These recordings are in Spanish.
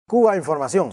Cuba Información.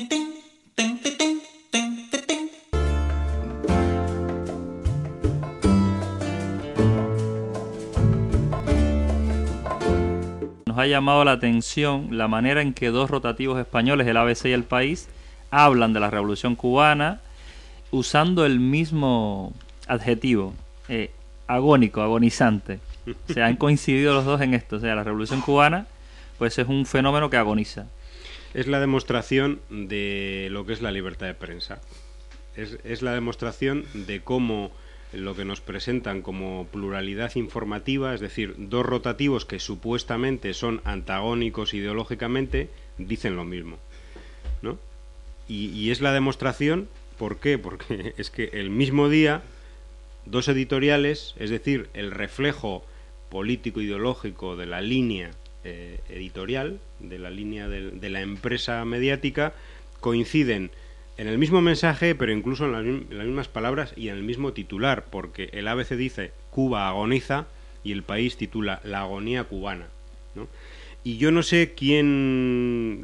Nos ha llamado la atención la manera en que dos rotativos españoles, el ABC y El País, hablan de la Revolución Cubana usando el mismo adjetivo, agónico, agonizante. O sea, han coincidido los dos en esto. O sea, la Revolución Cubana pues es un fenómeno que agoniza. Es la demostración de lo que es la libertad de prensa. Es la demostración de cómo lo que nos presentan como pluralidad informativa, es decir, dos rotativos que supuestamente son antagónicos ideológicamente, dicen lo mismo, ¿no? Y es la demostración, ¿por qué? Porque es que el mismo día, dos editoriales, es decir, el reflejo político-ideológico de la línea editorial, de la línea de la empresa mediática, coinciden en el mismo mensaje, pero incluso en las mismas palabras y en el mismo titular, porque el ABC dice Cuba agoniza y El País titula La agonía cubana, ¿no? Y yo no sé quién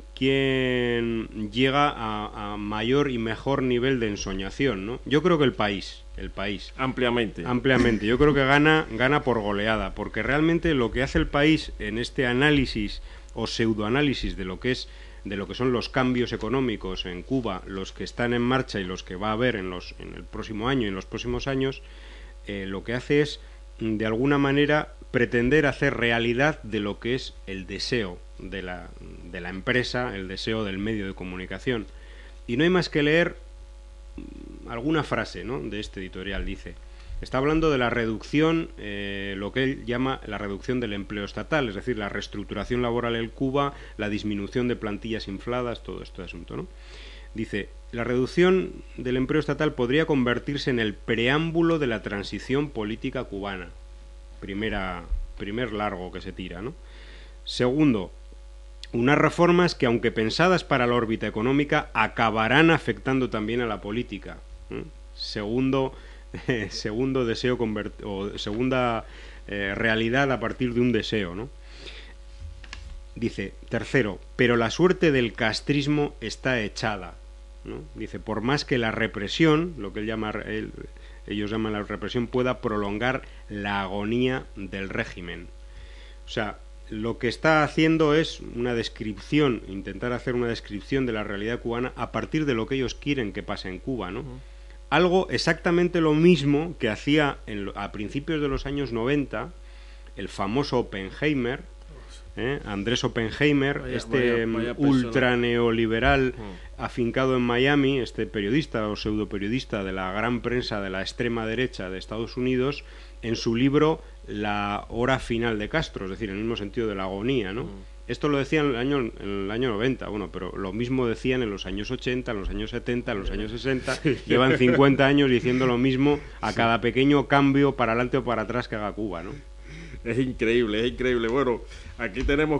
llega a mayor y mejor nivel de ensoñación, ¿no? Yo creo que el país. Ampliamente. Yo creo que gana por goleada, porque realmente lo que hace El País en este análisis o pseudoanálisis de lo que son los cambios económicos en Cuba, los que están en marcha y los que va a haber en el próximo año y en los próximos años, lo que hace es, de alguna manera, pretender hacer realidad de lo que es el deseo de la empresa, el deseo del medio de comunicación. Y no hay más que leer alguna frase, ¿no?, de este editorial. Dice, está hablando de la reducción, lo que él llama la reducción del empleo estatal, es decir, la reestructuración laboral en Cuba, la disminución de plantillas infladas, todo este asunto, ¿no? Dice, la reducción del empleo estatal podría convertirse en el preámbulo de la transición política cubana. Primer largo que se tira, ¿no? Segundo, unas reformas que, aunque pensadas para la órbita económica, acabarán afectando también a la política. Segundo deseo segunda realidad a partir de un deseo, ¿no? Dice, tercero, pero la suerte del castrismo está echada, ¿no? Dice, por más que la represión, lo que ellos llaman la represión, pueda prolongar la agonía del régimen. O sea, lo que está haciendo es intentar hacer una descripción de la realidad cubana a partir de lo que ellos quieren que pase en Cuba, ¿no? Algo exactamente lo mismo que hacía a principios de los años 90 el famoso Oppenheimer, Andrés Oppenheimer, vaya ultra neoliberal afincado en Miami, este periodista o pseudoperiodista de la gran prensa de la extrema derecha de Estados Unidos, en su libro La hora final de Castro, es decir, en el mismo sentido de la agonía, ¿no? Esto lo decían en el año 90, bueno, pero lo mismo decían en los años 80, en los años 70, en los años 60, llevan 50 años diciendo lo mismo a cada pequeño cambio para adelante o para atrás que haga Cuba, ¿no? Es increíble. Bueno, aquí tenemos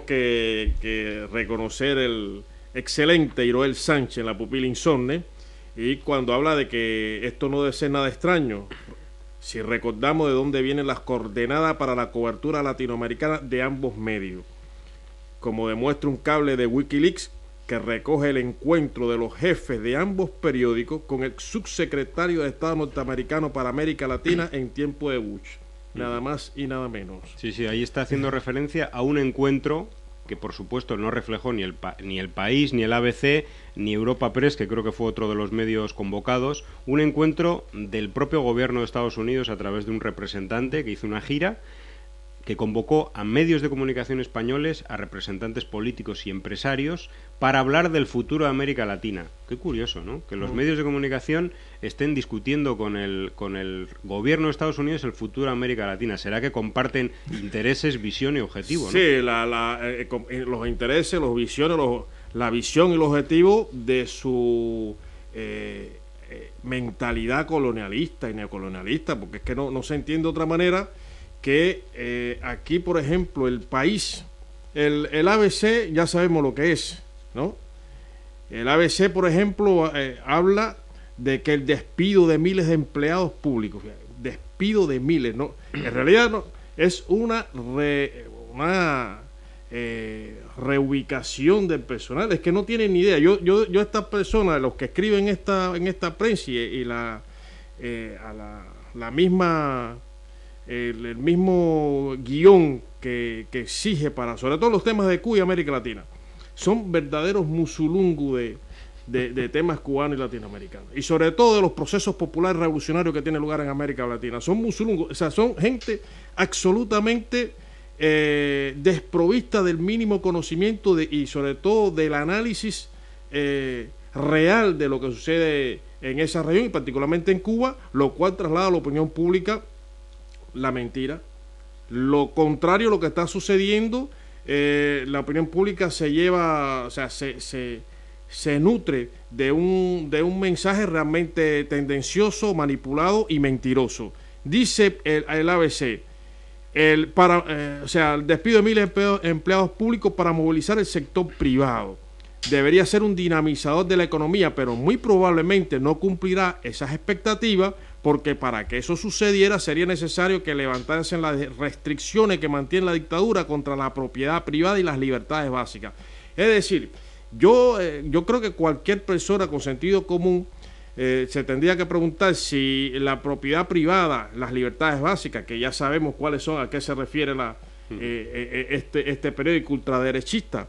que reconocer el excelente Iroel Sánchez en La pupila insomne, y cuando habla de que esto no debe ser nada extraño, si recordamos de dónde vienen las coordenadas para la cobertura latinoamericana de ambos medios, como demuestra un cable de Wikileaks que recoge el encuentro de los jefes de ambos periódicos con el subsecretario de Estado norteamericano para América Latina en tiempo de Bush. Nada más y nada menos. Sí, ahí está haciendo referencia a un encuentro que, por supuesto, no reflejó ni el País, ni el ABC, ni Europa Press, que creo que fue otro de los medios convocados, un encuentro del propio gobierno de Estados Unidos a través de un representante que hizo una gira, que convocó a medios de comunicación españoles, a representantes políticos y empresarios, para hablar del futuro de América Latina. Qué curioso, ¿no?, que los medios de comunicación estén discutiendo con el gobierno de Estados Unidos el futuro de América Latina. ¿Será que comparten intereses, visión y objetivo, ¿no? Sí, los intereses, las visiones, la visión y los objetivos de su mentalidad colonialista y neocolonialista, porque es que no se entiende de otra manera que aquí, por ejemplo, El País, el ABC ya sabemos lo que es, ¿no? El ABC, por ejemplo, habla de que el despido de miles de empleados públicos, despido de miles, ¿no? En realidad no, es una reubicación del personal, es que no tienen ni idea. Yo estas personas, los que escriben en esta prensa y la misma el mismo guión que exige para, sobre todo los temas de Cuba y América Latina, son verdaderos musulungu de temas cubanos y latinoamericanos, y sobre todo de los procesos populares revolucionarios que tienen lugar en América Latina. Son musulungos, o sea, son gente absolutamente desprovista del mínimo conocimiento y sobre todo del análisis real de lo que sucede en esa región y particularmente en Cuba, lo cual traslada a la opinión pública la mentira, lo contrario a lo que está sucediendo. La opinión pública se lleva, o sea, se nutre de un mensaje realmente tendencioso, manipulado y mentiroso. Dice el ABC, el despido de miles de empleados públicos para movilizar el sector privado. Debería ser un dinamizador de la economía, pero muy probablemente no cumplirá esas expectativas, porque para que eso sucediera sería necesario que levantasen las restricciones que mantiene la dictadura contra la propiedad privada y las libertades básicas. Es decir, yo creo que cualquier persona con sentido común se tendría que preguntar si la propiedad privada, las libertades básicas, que ya sabemos cuáles son, a qué se refiere este periódico ultraderechista,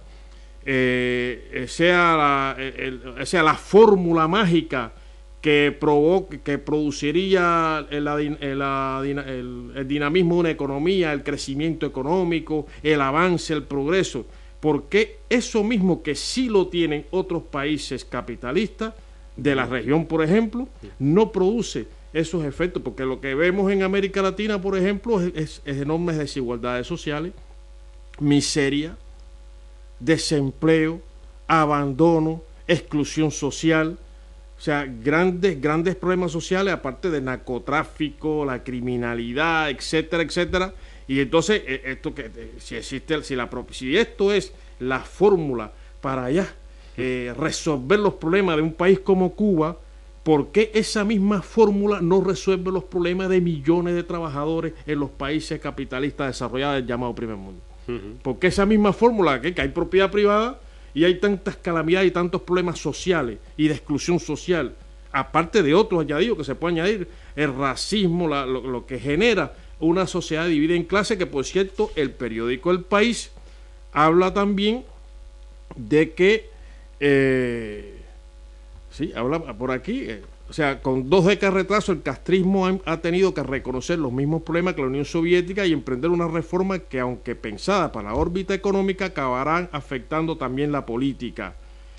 sea la fórmula mágica que produciría el dinamismo de una economía, el crecimiento económico, el avance, el progreso, porque eso mismo que sí lo tienen otros países capitalistas de la región, por ejemplo, no produce esos efectos, porque lo que vemos en América Latina, por ejemplo, es enormes desigualdades sociales, miseria, desempleo, abandono, exclusión social, o sea, grandes problemas sociales, aparte de narcotráfico, la criminalidad, etcétera, etcétera. Y entonces, si esto es la fórmula para resolver los problemas de un país como Cuba, ¿por qué esa misma fórmula no resuelve los problemas de millones de trabajadores en los países capitalistas desarrollados del llamado primer mundo? Porque esa misma fórmula, que hay propiedad privada y hay tantas calamidades y tantos problemas sociales y de exclusión social, aparte de otros añadidos que se pueden añadir, el racismo, lo que genera una sociedad dividida en clases, que por cierto el periódico El País habla también de que, habla por aquí, o sea, con 2 décadas de retraso, el castrismo ha tenido que reconocer los mismos problemas que la Unión Soviética y emprender una reforma que, aunque pensada para la órbita económica, acabarán afectando también la política.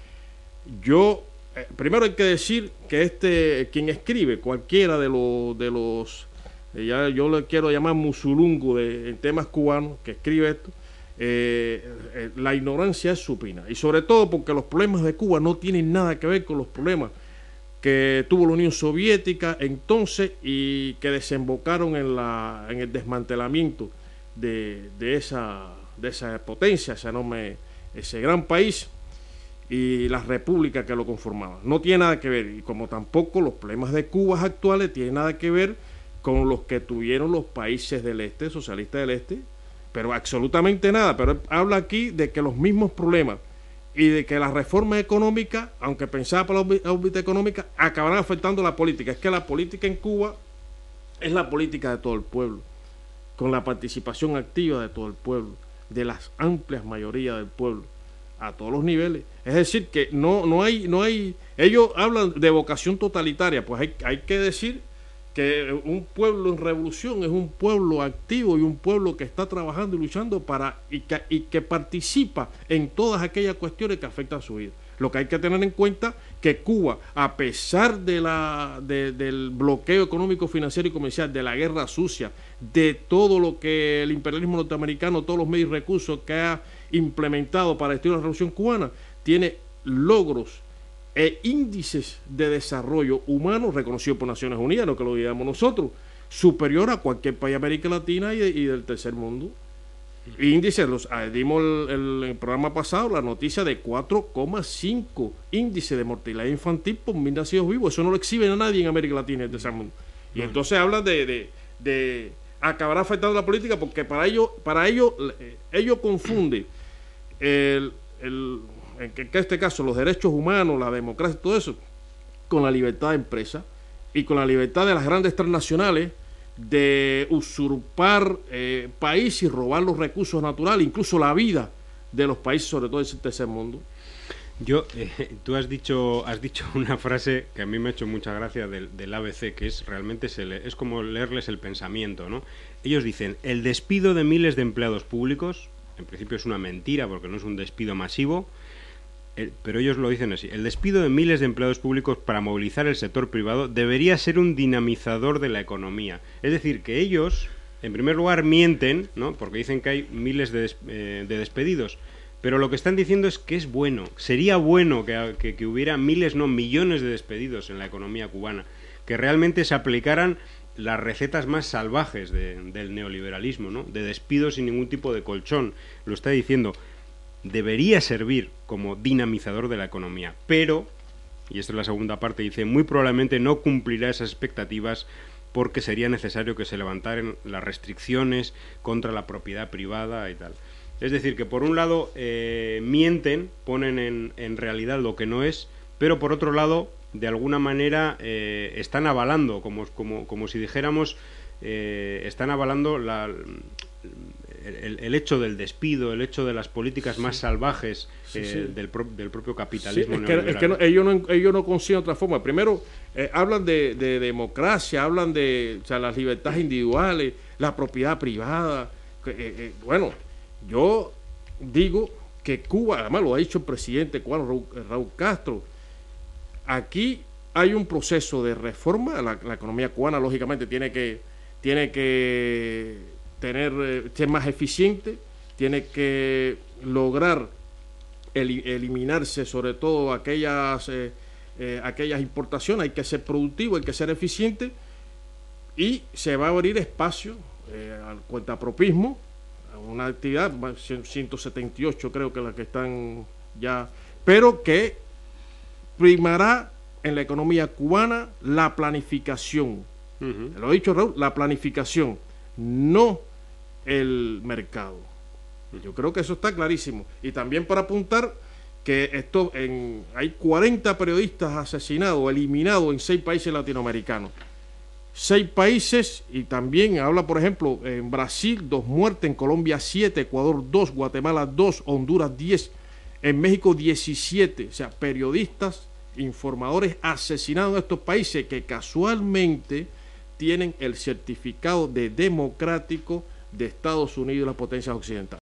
Primero hay que decir que quien escribe, cualquiera de los yo le quiero llamar musulungu en temas cubanos, que escribe esto, la ignorancia es supina, y sobre todo porque los problemas de Cuba no tienen nada que ver con los problemas que tuvo la Unión Soviética entonces y que desembocaron en el desmantelamiento de esa potencia, ese gran país y las repúblicas que lo conformaban. No tiene nada que ver, y como tampoco los problemas de Cuba actuales tienen nada que ver con los que tuvieron los países del este, socialistas del este, pero absolutamente nada. Pero habla aquí de que los mismos problemas y de que la reforma económica, aunque pensada para la órbita económica, acabarán afectando la política. Es que la política en Cuba es la política de todo el pueblo, con la participación activa de todo el pueblo, de las amplias mayorías del pueblo, a todos los niveles. Es decir, que no hay, ellos hablan de vocación totalitaria, pues hay que decir que un pueblo en revolución es un pueblo activo y un pueblo que está trabajando y luchando y que participa en todas aquellas cuestiones que afectan a su vida. Lo que hay que tener en cuenta que Cuba, a pesar del bloqueo económico, financiero y comercial, de la guerra sucia, de todo lo que el imperialismo norteamericano, todos los medios y recursos que ha implementado para destruir la revolución cubana, tiene logros e índices de desarrollo humano reconocidos por Naciones Unidas, lo que lo digamos nosotros, superior a cualquier país de América Latina y del tercer mundo. Índices, dimos en el programa pasado la noticia de 4,5 índice de mortalidad infantil por 1.000 nacidos vivos. Eso no lo exhibe a nadie en América Latina y el tercer mundo. Y entonces hablan de acabar afectando la política, porque para ellos confunden en este caso los derechos humanos, la democracia, todo eso, con la libertad de empresa y con la libertad de las grandes transnacionales de usurpar países y robar los recursos naturales, incluso la vida de los países, sobre todo del tercer mundo. Tú has dicho una frase que a mí me ha hecho mucha gracia del ABC, que es realmente es como leerles el pensamiento, ¿no? Ellos dicen, el despido de miles de empleados públicos, en principio es una mentira porque no es un despido masivo, pero ellos lo dicen así, el despido de miles de empleados públicos para movilizar el sector privado debería ser un dinamizador de la economía. Es decir, que ellos, en primer lugar, mienten, ¿no? Porque dicen que hay miles de despedidos, pero lo que están diciendo es que es bueno, sería bueno que hubiera miles, no millones de despedidos en la economía cubana, que realmente se aplicaran las recetas más salvajes del neoliberalismo, ¿no? De despidos sin ningún tipo de colchón. Lo está diciendo, debería servir como dinamizador de la economía, pero, y esta es la segunda parte, dice, muy probablemente no cumplirá esas expectativas porque sería necesario que se levantaran las restricciones contra la propiedad privada y tal. Es decir, que por un lado mienten, ponen en realidad lo que no es, pero por otro lado, de alguna manera, están avalando, como si dijéramos, están avalando el hecho del despido, el hecho de las políticas más salvajes del propio capitalismo neoliberal. Ellos no consiguen otra forma. Primero, hablan de democracia, hablan de las libertades individuales, la propiedad privada. Bueno, yo digo que Cuba, además lo ha dicho el presidente cubano Raúl Castro, aquí hay un proceso de reforma. La economía cubana lógicamente tiene que ser más eficiente, tiene que lograr eliminarse sobre todo aquellas importaciones. Hay que ser productivo, hay que ser eficiente, y se va a abrir espacio al cuentapropismo, una actividad 178 creo que las que están ya, pero que primará en la economía cubana la planificación. Lo ha dicho Raúl, la planificación, no el mercado. Yo creo que eso está clarísimo. Y también para apuntar que hay 40 periodistas asesinados o eliminados en 6 países latinoamericanos. 6 países, y también habla, por ejemplo, en Brasil 2 muertes, en Colombia 7, Ecuador 2, Guatemala 2, Honduras 10, en México 17. O sea, periodistas, informadores asesinados en estos países que casualmente tienen el certificado de democrático de Estados Unidos y las potencias occidentales.